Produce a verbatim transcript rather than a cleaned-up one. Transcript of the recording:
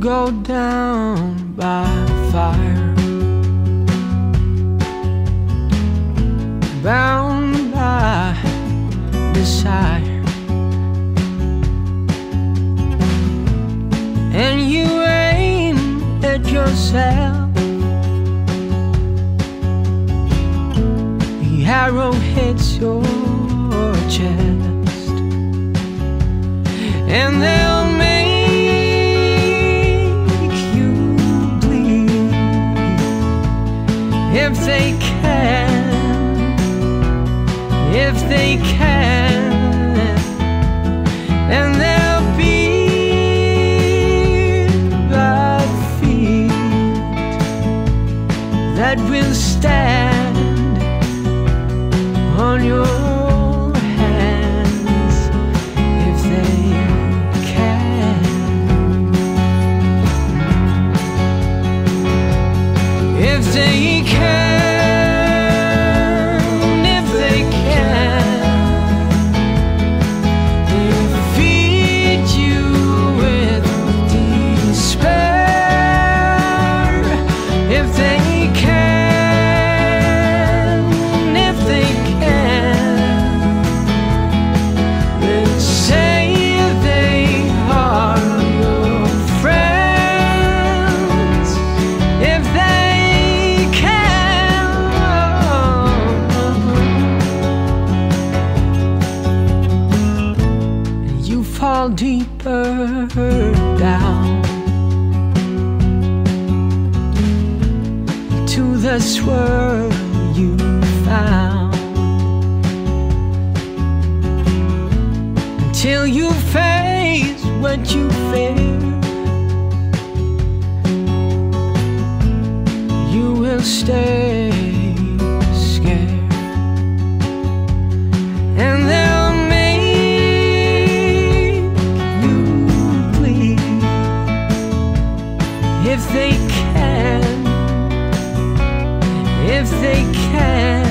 go down by fire, bound by desire, and you aim at yourself. The arrow hits your chest, and they'll make you bleed if they can, if they can. And they'll be the feet that will stand on your if they can, if they can, they'll feed you with despair. If they can, if they can, they'll say they are your friends. If they fall deeper down to the swirl you found, until you face what you fear. You will stay scared, and they'll if they can, if they can.